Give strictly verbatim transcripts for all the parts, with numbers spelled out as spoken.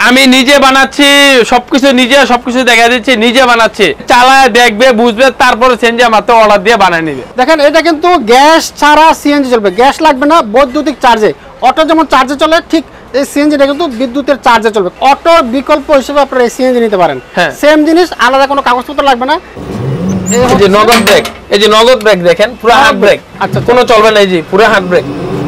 আমি নিজে বানাচ্ছি, সবকিছু নিজে সবকিছু দেখা দিচ্ছি, নিজে বানাচ্ছি, চালায় দেখবে বুঝবে, তারপরে সিএনজি মাত্র অর্ডার দিয়ে বানিয়ে নিবে। দেখেন এটা কিন্তু গ্যাস ছাড়া সিএনজি চলবে, গ্যাস লাগবে না, বৈদ্যুতিক চার্জে। অটো যেমন চার্জে চলে, ঠিক এই সিএনজিটা কিন্তু বিদ্যুতের চার্জে চলবে। অটোর বিকল্প হিসেবে আপনারা এই সিএনজি নিতে পারেন। সেম জিনিস, আলাদা কোনো কাগজপত্র লাগবে না। এই যে নগদ ব্রেক, এই যে নগদ ব্রেক দেখেন, পুরো হাত ব্রেক। আচ্ছা, কোনো চলবে না, এই যে পুরো হাত ব্রেক,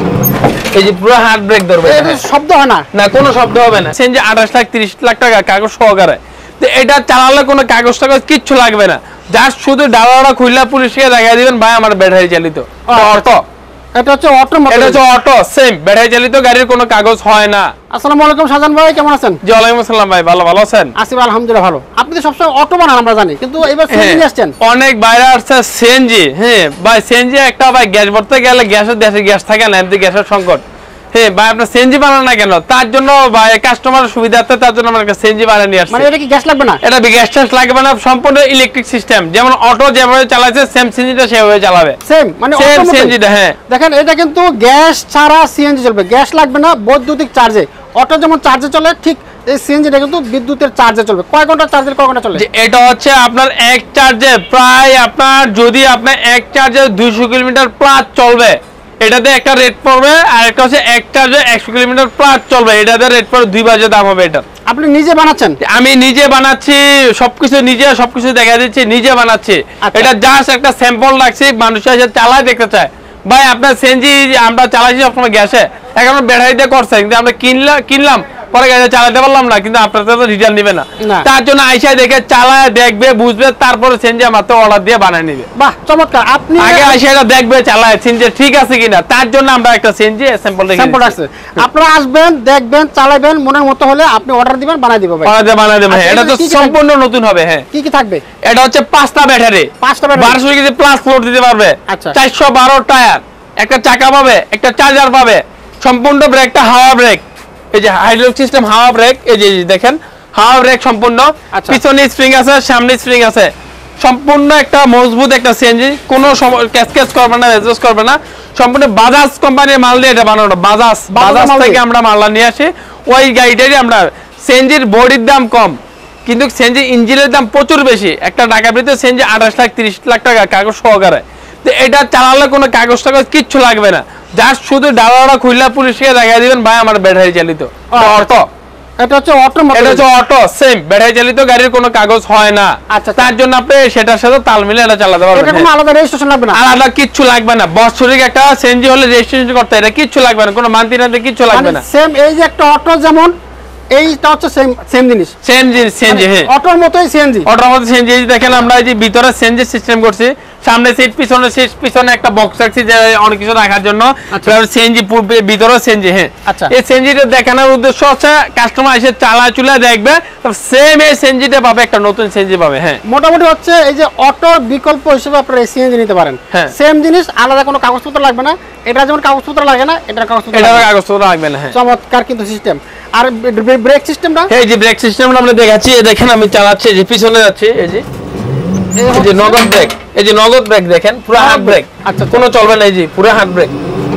এই যে পুরো হাত ব্রেক ধরবে, শব্দ হয় না, না কোনো শব্দ হবে না। সিএনজি আঠাশ লাখ তিরিশ লাখ টাকা কাগজ সহকারে। তো এটা চালালে কোনো কাগজ টাগজ কিচ্ছু লাগবে না, জাস্ট শুধু ডালাটা খুললা পুলিশকে দেখাই দিবেন, ভাই আমার ব্যাটারি চালিত অটো। এটা হচ্ছে অটো, এটা হচ্ছে অটো, সেম ব্যাটারি চালিত গাড়ির কোনো কাগজ হয় না। আসসালামু আলাইকুম শাহজাহান ভাই, কেমন আছেন? জি ওয়ালাইকুম আসসালাম ভাই, ভালো ভালো আছেন? আসিফ আলহামদুলিল্লাহ ভালো। আপনি তো সবসময় অটো বানান আমরা জানি, কিন্তু এবার সিএনজি নিয়ে আসছেন। অনেক বাইরে আসছে সিএনজি। হ্যাঁ ভাই, সিএনজি একটা ভাই গ্যাস ভরতে গেলে গ্যাসের দেশে গ্যাস থাকে না, এমনি গ্যাসের সংকট। হ্যাঁ ভাই, আপনার সিএনজি বানান না কেন? তার জন্য ভাই কাস্টমারের সুবিধার্থে তার জন্য আমরা সিএনজি বানিয়ে নিয়ে আসছি। মানে এটা কি গ্যাস লাগবে না? এটা গ্যাস ট্যাস লাগবে না, সম্পূর্ণ ইলেকট্রিক সিস্টেম। যেমন অটো যেভাবে চালাচ্ছে সেম সিএনজিটা সেভাবে চালাবে, সেম মানে সেম সিএনজিটা। হ্যাঁ দেখেন এটা কিন্তু গ্যাস ছাড়া সিএনজি চলবে, গ্যাস লাগবে না, বৈদ্যুতিক চার্জে। অটো যেমন চার্জে চলে, ঠিক এই সিএনজিটা কিন্তু বিদ্যুতের চার্জে চলবে। কয় ঘন্টা চার্জের কয় ঘন্টা চলে? এটা হচ্ছে আপনার এক চার্জে প্রায় আপনার, যদি আপনার এক চার্জে দুইশো কিলোমিটার প্লাস চলবে, এটাতে একটা রেট পড়বে। আর একটা হচ্ছে এক চার্জে একশো কিলোমিটার প্লাস চলবে, এটাতে রেট পড়বে দুই বাজে দাম হবে। এটা আপনি নিজে বানাচ্ছেন? আমি নিজে বানাচ্ছি, সবকিছু নিজে সবকিছু দেখা দিচ্ছি, নিজে বানাচ্ছি। এটা জাস্ট একটা স্যাম্পল রাখছি, মানুষ এসে চালায় দেখতে চায়। ভাই আপনার সিএনজি আমরা চালাইছি সবসময় গ্যাসে, এখন ব্যাটারি দিয়ে করছে, কিন্তু আমরা কিনলাম কিনলাম পরে গাড়ি চালাতে পারলাম না, কিন্তু আপনার তো রিটার্ন নিবে না। তার জন্য আইসা দেখে চালায় দেখবে বুঝবে, তারপরে সিএনজি মাত্র অর্ডার দিয়ে বানিয়ে নিবে। বাহ চমৎকার। আপনি আগে আইসা এটা দেখবে চালায় সিএনজি ঠিক আছে কিনা, তার জন্য আমরা একটা সিএনজি স্যাম্পল রেখে স্যাম্পল আছে। আপনারা আসবেন, দেখবেন, চালাবেন, মনের মতো হলে আপনি অর্ডার দিবেন, বানিয়ে দিব ভাই। বানিয়ে বানিয়ে দেব। হ্যাঁ, এটা তো সম্পূর্ণ নতুন হবে। হ্যাঁ, কি কি থাকবে? এটা হচ্ছে পাঁচটা ব্যাটারি, পাঁচটা ব্যাটারি, বারোশো কেজি প্লাস লোড দিতে পারবে। আচ্ছা, চারশো বারো টায়ার, একটা চাকা পাবে, একটা চার্জার পাবে, সম্পূর্ণ ব্রেকটা হাওয়া ব্রেক, এই যে হাইড্রোলিক সিস্টেম হাওয়া ব্রেক, এই যে দেখেন হাওয়া ব্রেক সম্পূর্ণ। পিছনে স্প্রিং আছে, সামনে স্প্রিং আছে, সম্পূর্ণ একটা মজবুত একটা সিএনজি, কোনো ক্যাচক্যাচ করবে না, অ্যাডজাস্ট করবে না। সম্পূর্ণ বাজাজ কোম্পানির মাল দিয়ে এটা বানানো। বাজাজ বাজাজ থেকে আমরা মালটা নিয়ে আসি, ওই গাড়িটারই আমরা। সিএনজির বডির দাম কম, কিন্তু সিএনজি ইঞ্জিনের দাম প্রচুর বেশি। একটা ঢাকা ভিতরে সিএনজি আঠাশ লাখ তিরিশ লাখ টাকা কাগজ সহকারে। তো এটা চালালে কোনো কাগজ টাগজ কিচ্ছু লাগবে না, জাস্ট শুধু ডালাটা খুললা পুলিশকে দেখাই দিবেন, ভাই আমার ব্যাটারি চালিত অটো। এটা হচ্ছে অটো, এটা হচ্ছে অটো, সেম ব্যাটারি চালিত গাড়ির কোনো কাগজ হয় না। আচ্ছা, তার জন্য আপনি সেটার সাথে তাল মিলে এটা চালাতে পারবেন। এটা কোনো আলাদা রেজিস্ট্রেশন লাগবে না? আলাদা কিচ্ছু লাগবে না, বছরিক একটা সিএনজি হলে রেজিস্ট্রেশন করতে, এটা কিচ্ছু লাগবে না, কোনো মান্থলি রাতে কিচ্ছু লাগবে না। সেম এই যে একটা অটো যেমন, এইটা হচ্ছে সেম সেম জিনিস, সেম জিনিস সিএনজি। হ্যাঁ, অটোর মতোই সিএনজি, অটোর মতো সিএনজি। দেখেন আমরা এই যে ভিতরে সিএনজি সিস্টেম করছি, সামনে সিট, পিছনে সিট, পিছনে একটা বক্স রাখছি যে অনেক কিছু রাখার জন্য। সিএনজি ভিতরে সিএনজি। হ্যাঁ, আচ্ছা, এই সিএনজিটা দেখানোর উদ্দেশ্য হচ্ছে কাস্টমার এসে চালা চুলা দেখবে, সেম এই সিএনজিটা পাবে, একটা নতুন সিএনজি পাবে। হ্যাঁ, মোটামুটি হচ্ছে এই যে অটোর বিকল্প হিসেবে আপনারা এই সিএনজি নিতে পারেন। সেম জিনিস, আলাদা কোনো কাগজপত্র লাগবে না। এটা যেমন কাগজপত্র লাগে না, এটা কাগজপত্র এটা কাগজপত্র লাগবে না। হ্যাঁ, চমৎকার কিন্তু সিস্টেম। আর ব্রেক সিস্টেমটা, এই যে ব্রেক সিস্টেমটা আমরা দেখাচ্ছি, দেখেন আমি চালাচ্ছি, এই যে পিছনে যাচ্ছে, এই যে এই যে নগদ ব্রেক, এই যে নগদ ব্রেক দেখেন, পুরো হাত ব্রেক। আচ্ছা, কোনো চলবে না, এই যে পুরো হাত ব্রেক,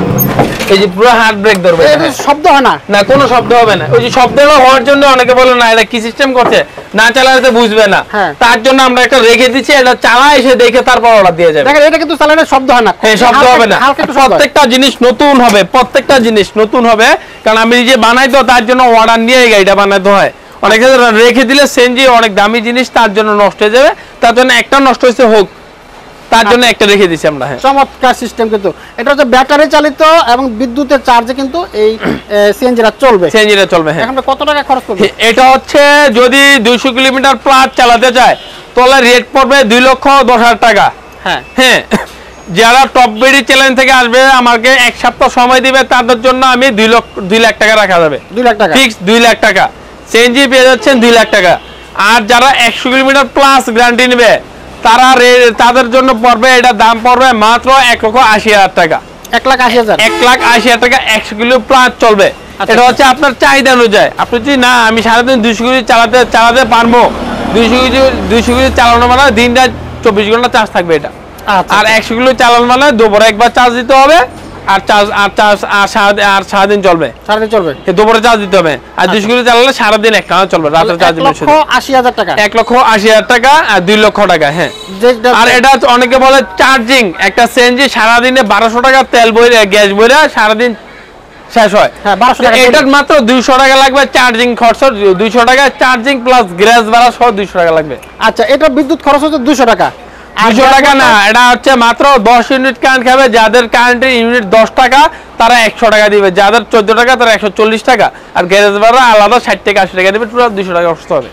এই যে পুরো হাত ব্রেক ধরবে, শব্দ হয় না, না কোনো শব্দ হবে না। ওই যে শব্দ হওয়ার জন্য অনেকে বলে না এটা কি সিস্টেম করছে, না চালাতে বুঝবে না, তার জন্য আমরা একটা রেখে দিচ্ছি, এটা চালা এসে দেখে তারপর অর্ডার দিয়ে যাবে। দেখেন এটা কিন্তু চালালে শব্দ হয় না। হ্যাঁ, শব্দ হবে না, প্রত্যেকটা জিনিস নতুন হবে, প্রত্যেকটা জিনিস নতুন হবে। কারণ আমি নিজে বানাই তো, তার জন্য অর্ডার নিয়ে এই গাড়িটা বানাতে হয়। অনেক রেখে দিলে সিএনজি অনেক দামি জিনিস, তার জন্য নষ্ট হয়ে যাবে, তার জন্য একটা নষ্ট হয়েছে হোক, তার জন্য একটা রেখে দিছি আমরা। হ্যাঁ, চমৎকার সিস্টেম কিন্তু। এটা হচ্ছে ব্যাটারি চালিত এবং বিদ্যুতের চার্জে কিন্তু এই সিএনজিটা চলবে, সিএনজিটা চলবে। হ্যাঁ, এখন কত টাকা খরচ করবে? এটা হচ্ছে যদি দুইশো কিলোমিটার প্লাস চালাতে চায় তাহলে রেট পড়বে দুই লক্ষ দশ হাজার টাকা। হ্যাঁ হ্যাঁ, যারা টপ বিডি চ্যালেঞ্জ থেকে আসবে, আমাকে এক সপ্তাহ সময় দিবে, তাদের জন্য আমি দুই লক্ষ দুই লাখ টাকা রাখা যাবে। দুই লাখ টাকা ফিক্স, দুই লাখ টাকা সিএনজি পেয়ে যাচ্ছেন দুই লাখ টাকা। আর যারা একশো কিলোমিটার প্লাস গ্যারান্টি নেবে, তারা তাদের জন্য পড়বে, এটা দাম পড়বে মাত্র এক লক্ষ আশি হাজার টাকা। এক লাখ আশি হাজার এক লাখ আশি হাজার টাকা একশো কিলো প্লাস চলবে। এটা হচ্ছে আপনার চাহিদা অনুযায়ী। আপনি যদি না আমি সারাদিন দুইশো কিলো চালাতে চালাতে পারবো, দুইশো কিলো দুইশো কিলো চালানো মানে দিন রাত চব্বিশ ঘন্টা চার্জ থাকবে এটা। আর একশো কিলো চালানো মানে দুপুরে একবার চার্জ দিতে হবে, আর চার্জ আর চার্জ আর সারা আর সারাদিন চলবে সারাদিন চলবে দুপুরে চার্জ দিতে হবে আর দুশো কিলো চালালে সারাদিন এক টানা চলবে রাতে চার্জ দিলে এক লক্ষ আশি হাজার টাকা এক লক্ষ আশি হাজার টাকা আর দুই লক্ষ টাকা হ্যাঁ আর এটা অনেকে বলে চার্জিং একটা সিএনজি সারাদিনে বারোশো টাকা তেল বইরে গ্যাস বইরে সারাদিন শেষ হয় এটার মাত্র দুইশো টাকা লাগবে চার্জিং খরচ দুইশো টাকা চার্জিং প্লাস গ্যাস ভাড়া সহ দুইশো টাকা লাগবে আচ্ছা এটা বিদ্যুৎ খরচ হচ্ছে দুইশো টাকা দুইশো টাকা না এটা হচ্ছে মাত্র দশ ইউনিট কারেন্ট খাবে যাদের কারেন্টের ইউনিট দশ টাকা তারা একশো টাকা দিবে যাদের চোদ্দ টাকা তারা একশো চল্লিশ টাকা আর গ্যাস ভাড়া আলাদা ষাট টাকা আশি টাকা দিবে টোটাল দুইশো টাকা খরচ হবে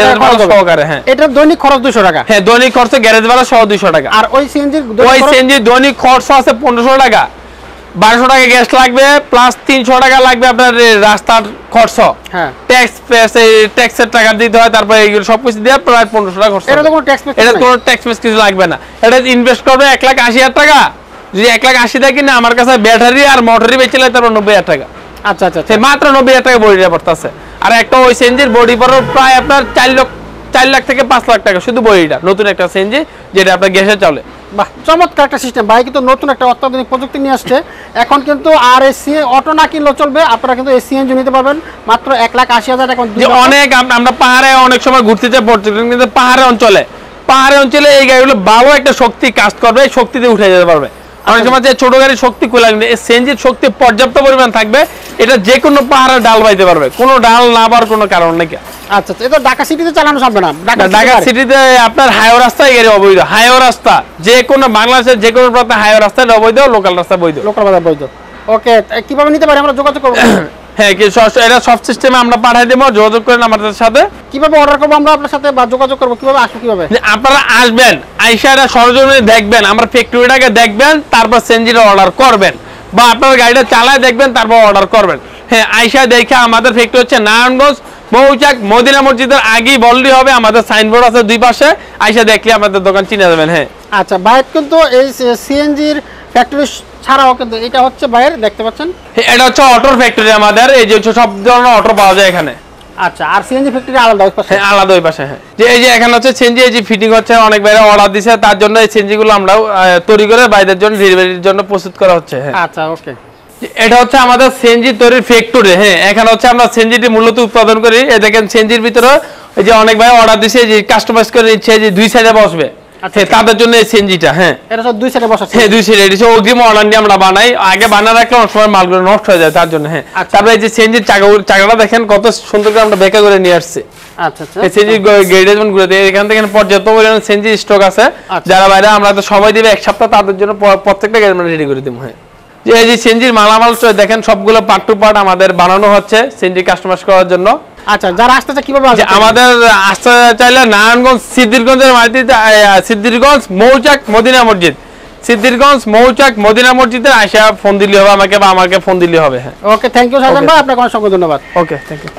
সহকারে হ্যাঁ এটা দৈনিক খরচ দুইশো টাকা হ্যাঁ দৈনিক খরচ গ্যারেজ ভাড়া সহ দুইশো টাকা আর ওই সিএনজির ওই সিএনজি দৈনিক খরচ আছে পনেরোশো টাকা বারোশো টাকা গ্যাস লাগবে প্লাস তিনশো টাকা লাগবে আপনার রাস্তার খরচ হ্যাঁ ট্যাক্স ট্যাক্সের টাকা দিতে হয় তারপরে এইগুলো সবকিছু দিয়ে প্রায় পনেরোশো টাকা খরচ এটা তো কোনো ট্যাক্স এটা কোনো ট্যাক্স কিছু লাগবে না এটা ইনভেস্ট করবে এক লাখ আশি হাজার টাকা যদি এক লাখ আশি টাকা কিনে আমার কাছে ব্যাটারি আর মোটরি বেচে লাগে তারপর নব্বই হাজার টাকা আচ্ছা আচ্ছা সে মাত্র নব্বই হাজার টাকা বডিটা পড়তেছে আর একটা ওই সিএনজির বডি পড়ো প্রায় আপনার চার লাখ চার লাখ থেকে পাঁচ লাখ টাকা শুধু বডিটা নতুন একটা সিএনজি যেটা আপনার গ্যাসে চলে বাহ চমৎকার একটা সিস্টেম ভাই কিন্তু নতুন একটা অত্যাধুনিক প্রযুক্তি নিয়ে আসছে এখন কিন্তু আর এসি অটো না কিনলেও চলবে আপনারা কিন্তু এই সিএনজি নিতে পারবেন মাত্র এক লাখ আশি হাজার টাকা অনেক আমরা পাহাড়ে অনেক সময় ঘুরতে যাই পর্যটন কিন্তু পাহাড়ে অঞ্চলে পাহাড়ি অঞ্চলে এই গাড়িগুলো ভালো একটা শক্তি কাজ করবে শক্তিতে উঠে যেতে পারবে অনেক সময় যে ছোট গাড়ির শক্তি কই লাগবে এই সিএনজির শক্তি পর্যাপ্ত পরিমাণ থাকবে এটা যে কোনো পাহাড়ে ডাল বাইতে পারবে কোনো ডাল না পাওয়ার কোনো কারণ নেই আচ্ছা এটা ঢাকা সিটিতে চালানো যাবে না ঢাকা সিটিতে আপনার হাইওয়ে রাস্তায় গাড়ি অবৈধ হাইওয়ে রাস্তা যে কোনো বাংলাদেশের যে কোনো প্রান্তে হাইওয়ে রাস্তায় অবৈধ লোকাল রাস্তা বৈধ লোকাল বাজার বৈধ ওকে কিভাবে নিতে পারি আমরা যোগাযোগ করব হ্যাঁ কি এটা সব সিস্টেমে আমরা পাঠিয়ে দেব যোগাযোগ করেন আমাদের সাথে কিভাবে অর্ডার করব আমরা আপনার সাথে বা যোগাযোগ করব কিভাবে আসব কিভাবে আপনারা আসবেন আইসা এটা সরজমিনে দেখবেন আমরা ফ্যাক্টরিটাকে দেখবেন তারপর সিএনজিটা অর্ডার করবেন বা আপনার গাড়িটা চালায় দেখবেন তারপর অর্ডার করবেন হ্যাঁ আইসা দেখে আমাদের ফ্যাক্টরি হচ্ছে নারায়ণগঞ্জ মৌচাক মদিনা মসজিদের আগেই বললেই হবে আমাদের সাইনবোর্ড আছে দুই পাশে আইসা দেখলে আমাদের দোকান চিনে যাবেন হ্যাঁ আচ্ছা বাইরে কিন্তু এই সিএনজির ফ্যাক্টরি ছাড়াও কিন্তু এটা হচ্ছে বাইরে দেখতে পাচ্ছেন এটা হচ্ছে অটোর ফ্যাক্টরি আমাদের এই যে সব ধরনের অটো পাওয়া যায় এখানে আচ্ছা আর সিএনজি ফ্যাক্টরি আলাদা ওই পাশে আলাদা ওই পাশে হ্যাঁ যে এই যে এখানে হচ্ছে সিএনজি এই যে ফিটিং হচ্ছে অনেক বাইরে অর্ডার দিয়েছে তার জন্য এই সিএনজি গুলো আমরা তৈরি করে বাইরের জন্য ডেলিভারির জন্য প্রস্তুত করা হচ্ছে হ্যাঁ আচ্ছা ওকে এটা হচ্ছে আমাদের সিএনজি তৈরির ফ্যাক্টরি হ্যাঁ এখানে হচ্ছে আমরা সিএনজিটি মূলত উৎপাদন করি এই দেখেন সিএনজির ভিতরে এই যে অনেক ভাই অর্ডার দিয়েছে যে কাস্টমাইজ করে নিচ্ছে যে দুই সাইডে বসবে আচ্ছা তাদের জন্য এই সিএনজিটা হ্যাঁ এটা সব দুই সাইডে বসাচ্ছে হ্যাঁ দুই সাইডে এটা অগ্রিম অর্ডার দিয়ে আমরা বানাই আগে বানানো রাখলে অনেক সময় মালগুলো নষ্ট হয়ে যায় তার জন্য হ্যাঁ তারপরে এই যে সিএনজির চাকা চাকাটা দেখেন কত সুন্দর করে আমরা বেকা করে নিয়ে আসছি আচ্ছা আচ্ছা এই সিএনজি গ্যারেজমেন্ট গুলোতে এখান থেকে পর্যাপ্ত পরিমাণে সিএনজি স্টক আছে যারা বাইরে আমরা তো সময় দিবে এক সপ্তাহ তাদের জন্য প্রত্যেকটা গ্যারেজমেন্ট রেডি করে দেব হ্যাঁ যে এই যে সিএনজির মালামাল দেখেন সবগুলো পার্ট টু পার্ট আমাদের বানানো হচ্ছে সিএনজি কাস্টমাইজ করার জন্য আচ্ছা যারা আসতে চায় কিভাবে আসবে আমাদের আসতে চাইলে নারায়ণগঞ্জ সিদ্ধিরগঞ্জের মাটিতে সিদ্ধিরগঞ্জ মৌচাক মদিনা মসজিদ সিদ্ধিরগঞ্জ মৌচাক মদিনা মসজিদে আসা ফোন দিলে হবে আমাকে বা আমাকে ফোন দিলে হবে হ্যাঁ ওকে থ্যাংক ইউ সাজান ভাই আপনাকে অনেক ধন্যবাদ ওকে থ্যাংক ইউ